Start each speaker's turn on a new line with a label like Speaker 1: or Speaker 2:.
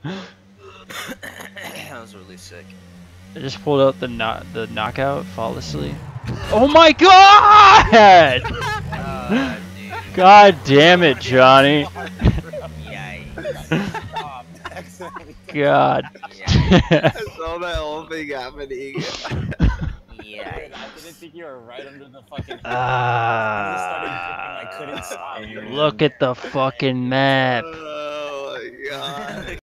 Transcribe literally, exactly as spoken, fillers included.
Speaker 1: That was really sick.
Speaker 2: I just pulled out the no the knockout flawlessly. Oh my god!
Speaker 1: God, dude.
Speaker 2: God damn it, Johnny.
Speaker 1: Yikes.
Speaker 2: God.
Speaker 1: Yikes.
Speaker 3: I saw that whole thing happening.
Speaker 1: Yikes.
Speaker 4: I didn't think you were right under the fucking.
Speaker 2: Ah,
Speaker 4: I couldn't stop.
Speaker 2: look at the fucking map.
Speaker 3: Oh my god.